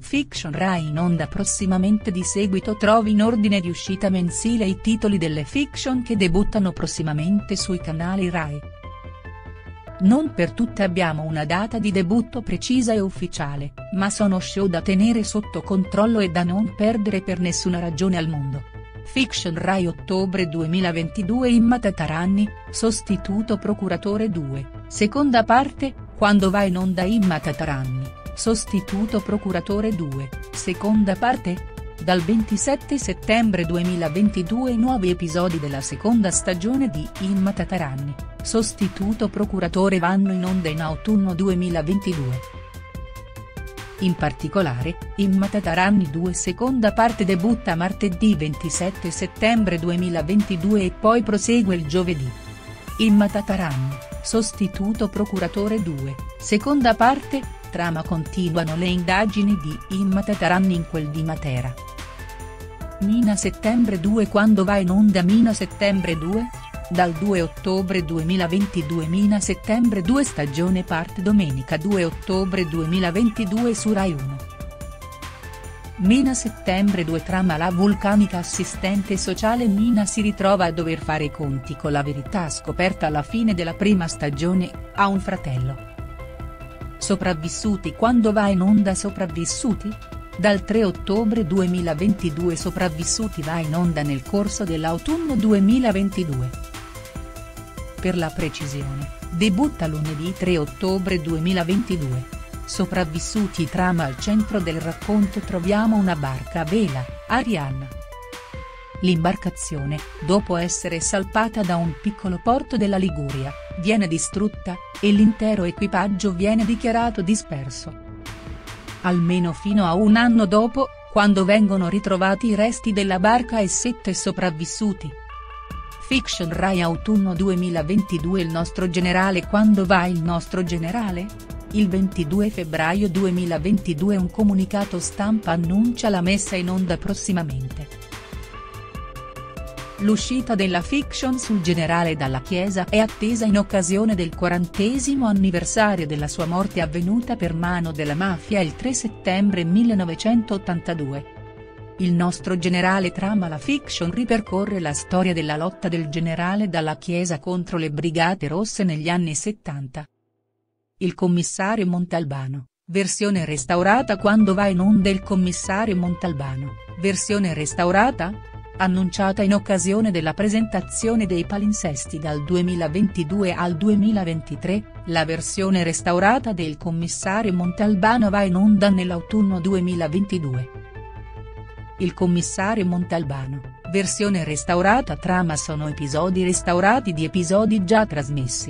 Fiction Rai in onda prossimamente. Di seguito trovi in ordine di uscita mensile i titoli delle fiction che debuttano prossimamente sui canali Rai. Non per tutte abbiamo una data di debutto precisa e ufficiale, ma sono show da tenere sotto controllo e da non perdere per nessuna ragione al mondo. Fiction Rai ottobre 2022. Imma Tataranni, sostituto procuratore 2, seconda parte, quando va in onda Imma Tataranni, sostituto procuratore 2, seconda parte? Dal 27 settembre 2022 nuovi episodi della seconda stagione di Imma Tataranni, sostituto procuratore vanno in onda in autunno 2022. In particolare, Imma Tataranni 2 seconda parte debutta martedì 27 settembre 2022 e poi prosegue il giovedì. Imma Tataranni, sostituto procuratore 2, seconda parte, trama continuano le indagini di Imma Tataranni in quel di Matera. Mina settembre 2 quando va in onda Mina settembre 2? Dal 2 ottobre 2022 Mina settembre 2 stagione parte domenica 2 ottobre 2022 su Rai 1. Mina settembre 2 trama la vulcanica assistente sociale Mina si ritrova a dover fare i conti con la verità scoperta alla fine della prima stagione, ha un fratello. Sopravvissuti quando va in onda Sopravvissuti? Dal 3 ottobre 2022 Sopravvissuti va in onda nel corso dell'autunno 2022. Per la precisione, debutta lunedì 3 ottobre 2022. Sopravvissuti trama al centro del racconto troviamo una barca a vela, Arianna. L'imbarcazione, dopo essere salpata da un piccolo porto della Liguria, viene distrutta, e l'intero equipaggio viene dichiarato disperso. Almeno fino a un anno dopo, quando vengono ritrovati i resti della barca e 7 sopravvissuti. Fiction Rai autunno 2022 Il nostro generale quando va il nostro generale? Il 22 febbraio 2022 un comunicato stampa annuncia la messa in onda prossimamente. L'uscita della fiction sul generale Dalla Chiesa è attesa in occasione del 40° anniversario della sua morte avvenuta per mano della mafia il 3 settembre 1982. Il nostro generale trama la fiction ripercorre la storia della lotta del generale Dalla Chiesa contro le Brigate Rosse negli anni 70. Il commissario Montalbano, versione restaurata quando va in onda Il commissario Montalbano, versione restaurata? Annunciata in occasione della presentazione dei palinsesti dal 2022 al 2023, la versione restaurata del commissario Montalbano va in onda nell'autunno 2022. Il commissario Montalbano, versione restaurata trama sono episodi restaurati di episodi già trasmessi.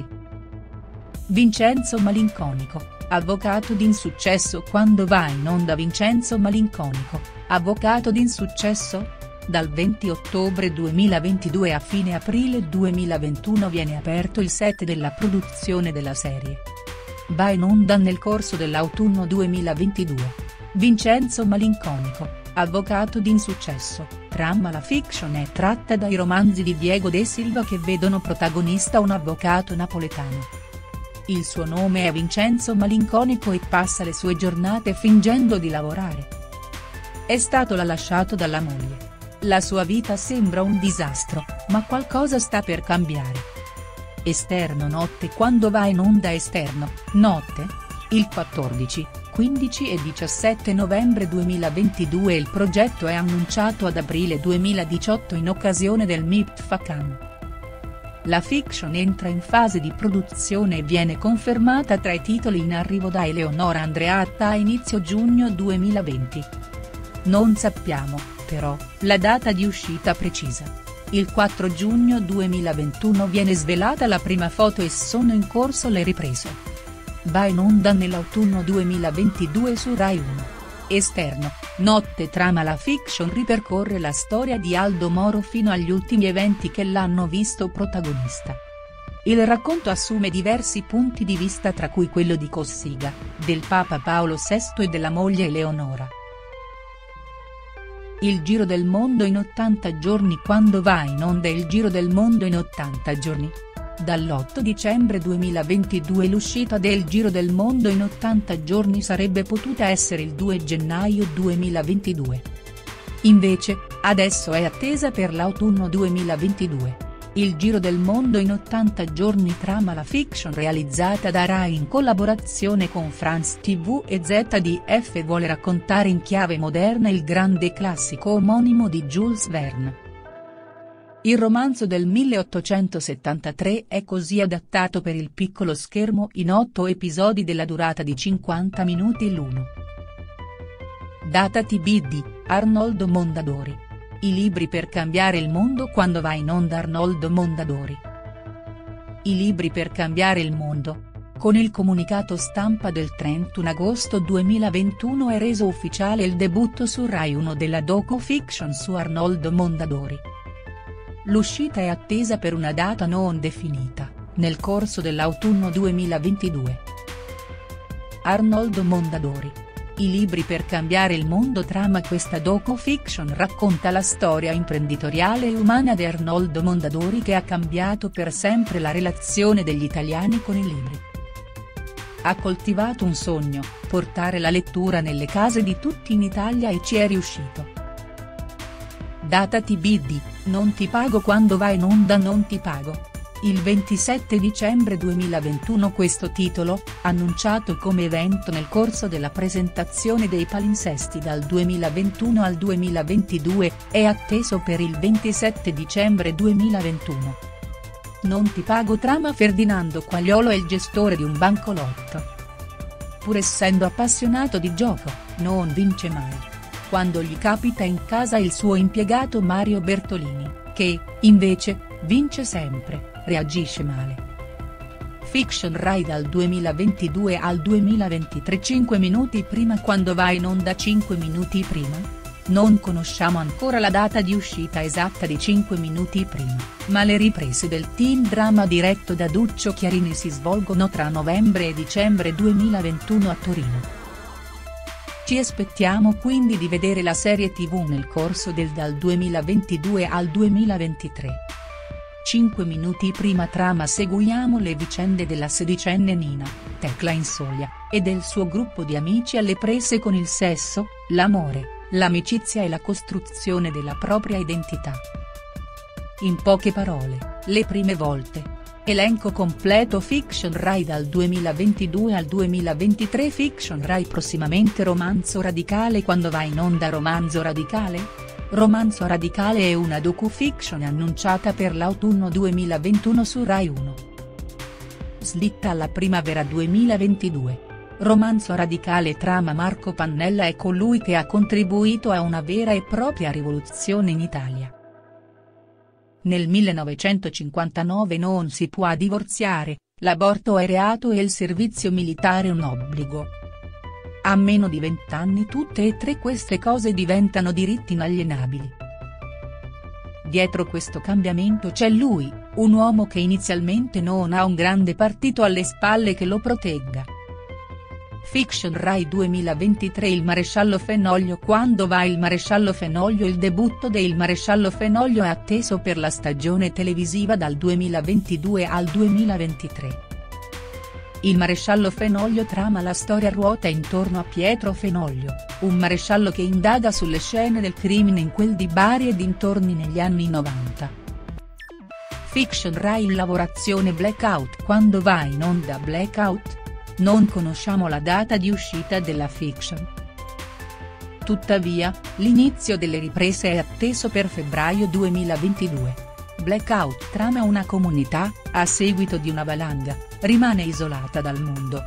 Vincenzo Malinconico, avvocato d'insuccesso quando va in onda Vincenzo Malinconico, avvocato d'insuccesso? Dal 20 ottobre 2022 a fine aprile 2021 viene aperto il set della produzione della serie. Va in onda nel corso dell'autunno 2022. Vincenzo Malinconico, avvocato d'insuccesso, trama la fiction è tratta dai romanzi di Diego De Silva che vedono protagonista un avvocato napoletano. Il suo nome è Vincenzo Malinconico e passa le sue giornate fingendo di lavorare. È stato lasciato dalla moglie. La sua vita sembra un disastro, ma qualcosa sta per cambiare. Esterno notte quando va in onda Esterno, notte? Il 14, 15 e 17 novembre 2022 il progetto è annunciato ad aprile 2018 in occasione del MIPFACAM. La fiction entra in fase di produzione e viene confermata tra i titoli in arrivo da Eleonora Andreatta a inizio giugno 2020. Non sappiamo, però, la data di uscita precisa. Il 4 giugno 2021 viene svelata la prima foto e sono in corso le riprese. Va in onda nell'autunno 2022 su Rai 1. Esterno, notte trama la fiction ripercorre la storia di Aldo Moro fino agli ultimi eventi che l'hanno visto protagonista. Il racconto assume diversi punti di vista tra cui quello di Cossiga, del Papa Paolo VI e della moglie Eleonora. Il giro del mondo in 80 giorni quando va in onda Il giro del mondo in 80 giorni? Dall'8 dicembre 2022 l'uscita del Giro del Mondo in 80 giorni sarebbe potuta essere il 2 gennaio 2022. Invece, adesso è attesa per l'autunno 2022. Il Giro del Mondo in 80 giorni trama la fiction realizzata da Rai in collaborazione con France TV e ZDF vuole raccontare in chiave moderna il grande classico omonimo di Jules Verne. Il romanzo del 1873 è così adattato per il piccolo schermo in 8 episodi della durata di 50 minuti l'uno. Data TBD, Arnoldo Mondadori. I libri per cambiare il mondo quando va in onda Arnoldo Mondadori. I libri per cambiare il mondo. Con il comunicato stampa del 31 agosto 2021 è reso ufficiale il debutto su Rai 1 della docu-fiction su Arnoldo Mondadori. L'uscita è attesa per una data non definita, nel corso dell'autunno 2022. Arnoldo Mondadori. I libri per cambiare il mondo trama questa docu-fiction racconta la storia imprenditoriale e umana di Arnoldo Mondadori che ha cambiato per sempre la relazione degli italiani con i libri. Ha coltivato un sogno, portare la lettura nelle case di tutti in Italia e ci è riuscito. Data TBD, non ti pago quando va in onda non ti pago. Il 27 dicembre 2021 questo titolo, annunciato come evento nel corso della presentazione dei palinsesti dal 2021 al 2022, è atteso per il 27 dicembre 2021. Non ti pago trama Ferdinando Quagliolo è il gestore di un bancolotto. Pur essendo appassionato di gioco, non vince mai. Quando gli capita in casa il suo impiegato Mario Bertolini, che, invece, vince sempre, reagisce male. Fiction Rai dal 2022 al 2023 5 minuti prima quando va in onda 5 minuti prima? Non conosciamo ancora la data di uscita esatta di 5 minuti prima, ma le riprese del teen drama diretto da Duccio Chiarini si svolgono tra novembre e dicembre 2021 a Torino. Ci aspettiamo quindi di vedere la serie TV nel corso del dal 2022 al 2023. 5 minuti prima trama seguiamo le vicende della sedicenne Nina, Tecla Insoglia, e del suo gruppo di amici alle prese con il sesso, l'amore, l'amicizia e la costruzione della propria identità. In poche parole, le prime volte. Elenco completo Fiction Rai dal 2022 al 2023 Fiction Rai prossimamente Romanzo radicale quando va in onda Romanzo radicale? Romanzo radicale è una docu-fiction annunciata per l'autunno 2021 su Rai 1. Slitta alla primavera 2022. Romanzo radicale trama Marco Pannella è colui che ha contribuito a una vera e propria rivoluzione in Italia. Nel 1959 non si può divorziare, l'aborto è reato e il servizio militare un obbligo. A meno di 20 anni tutte e tre queste cose diventano diritti inalienabili. Dietro questo cambiamento c'è lui, un uomo che inizialmente non ha un grande partito alle spalle che lo protegga. Fiction Rai 2023 Il maresciallo Fenoglio quando va il maresciallo Fenoglio il debutto de Il maresciallo Fenoglio è atteso per la stagione televisiva dal 2022 al 2023. Il maresciallo Fenoglio trama la storia ruota intorno a Pietro Fenoglio, un maresciallo che indaga sulle scene del crimine in quel di Bari e dintorni negli anni 90. Fiction Rai in lavorazione Blackout quando va in onda Blackout? Non conosciamo la data di uscita della fiction. Tuttavia, l'inizio delle riprese è atteso per febbraio 2022. Blackout trama una comunità, a seguito di una valanga, rimane isolata dal mondo.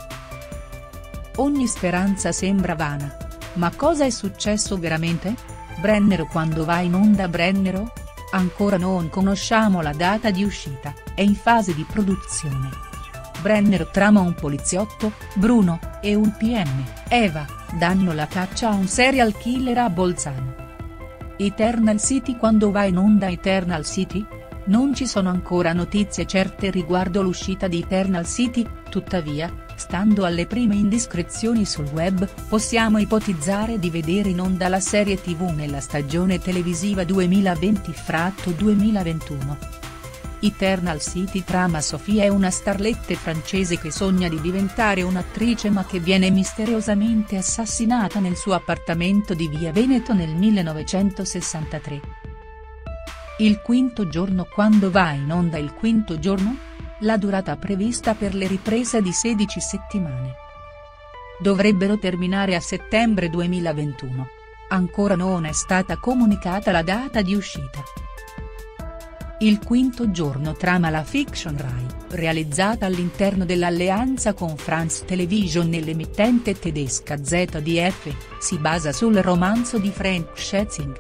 Ogni speranza sembra vana. Ma cosa è successo veramente? Brennero quando va in onda Brennero? Ancora non conosciamo la data di uscita, è in fase di produzione. Brennero trama un poliziotto, Bruno, e un PM, Eva, danno la caccia a un serial killer a Bolzano. Eternal City quando va in onda Eternal City? Non ci sono ancora notizie certe riguardo l'uscita di Eternal City, tuttavia, stando alle prime indiscrezioni sul web, possiamo ipotizzare di vedere in onda la serie TV nella stagione televisiva 2020-2021. Eternal City trama Sophie è una starlette francese che sogna di diventare un'attrice ma che viene misteriosamente assassinata nel suo appartamento di via Veneto nel 1963. Il quinto giorno. Quando va in onda il quinto giorno? La durata prevista per le riprese di 16 settimane. Dovrebbero terminare a settembre 2021. Ancora non è stata comunicata la data di uscita. Il quinto giorno trama la fiction Rai, realizzata all'interno dell'alleanza con France Television nell'emittente tedesca ZDF, si basa sul romanzo di Frank Schätzing.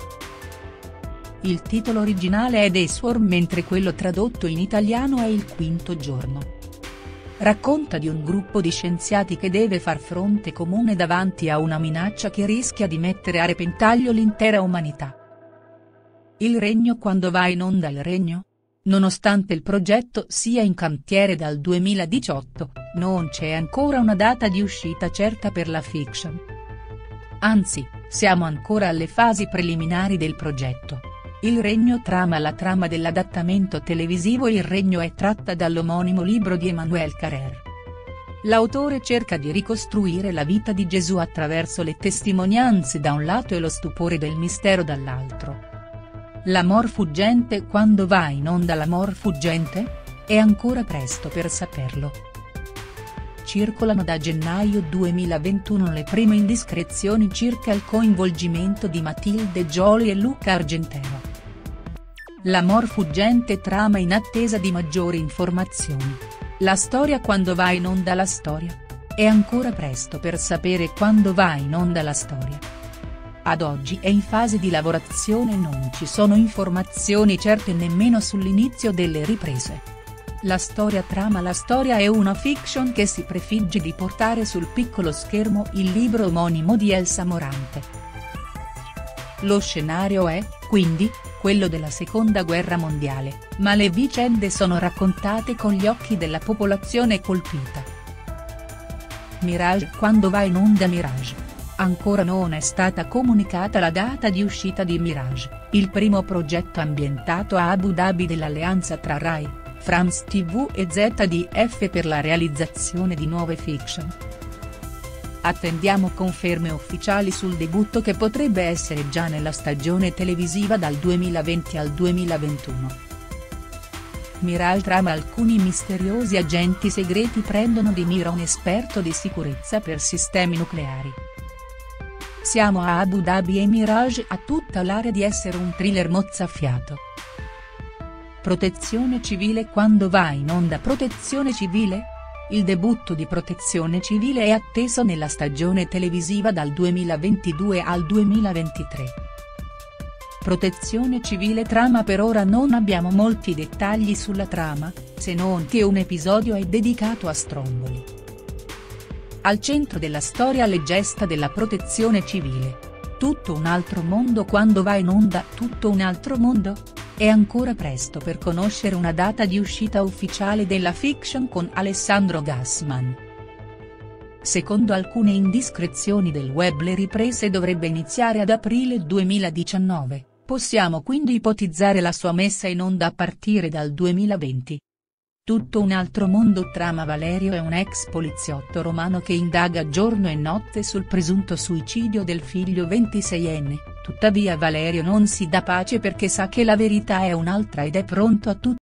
Il titolo originale è The Swarm mentre quello tradotto in italiano è Il quinto giorno. Racconta di un gruppo di scienziati che deve far fronte comune davanti a una minaccia che rischia di mettere a repentaglio l'intera umanità. Il Regno. Quando va in onda Il Regno? Nonostante il progetto sia in cantiere dal 2018, non c'è ancora una data di uscita certa per la fiction. Anzi, siamo ancora alle fasi preliminari del progetto. Il Regno trama la trama dell'adattamento televisivo Il Regno è tratta dall'omonimo libro di Emmanuel Carrère. L'autore cerca di ricostruire la vita di Gesù attraverso le testimonianze da un lato e lo stupore del mistero dall'altro. L'amor fuggente. Quando va in onda L'amor fuggente? È ancora presto per saperlo. Circolano da gennaio 2021 le prime indiscrezioni circa il coinvolgimento di Matilde Joly e Luca Argentero. L'amor fuggente trama in attesa di maggiori informazioni. La storia. Quando va in onda la storia? È ancora presto per sapere quando va in onda la storia. Ad oggi è in fase di lavorazione e non ci sono informazioni certe nemmeno sull'inizio delle riprese. La storia trama. La storia è una fiction che si prefigge di portare sul piccolo schermo il libro omonimo di Elsa Morante. Lo scenario è, quindi, quello della Seconda Guerra Mondiale, ma le vicende sono raccontate con gli occhi della popolazione colpita. Mirage. Quando va in onda Mirage? Ancora non è stata comunicata la data di uscita di Mirage, il primo progetto ambientato a Abu Dhabi dell'alleanza tra Rai, France TV e ZDF per la realizzazione di nuove fiction. Attendiamo conferme ufficiali sul debutto che potrebbe essere già nella stagione televisiva dal 2020 al 2021. Mirage trama. Alcuni misteriosi agenti segreti prendono di mira un esperto di sicurezza per sistemi nucleari. Siamo a Abu Dhabi e Mirage ha tutta l'area di essere un thriller mozzafiato. Protezione civile. Quando va in onda Protezione civile? Il debutto di Protezione civile è atteso nella stagione televisiva dal 2022 al 2023. Protezione civile trama. Per ora non abbiamo molti dettagli sulla trama, se non che un episodio è dedicato a Stromboli. Al centro della storia le gesta della protezione civile. Tutto un altro mondo. Quando va in onda Tutto un altro mondo? È ancora presto per conoscere una data di uscita ufficiale della fiction con Alessandro Gassman. Secondo alcune indiscrezioni del web le riprese dovrebbe iniziare ad aprile 2019, possiamo quindi ipotizzare la sua messa in onda a partire dal 2020. Tutto un altro mondo trama. Valerio è un ex poliziotto romano che indaga giorno e notte sul presunto suicidio del figlio 26enne, tuttavia Valerio non si dà pace perché sa che la verità è un'altra ed è pronto a tutto.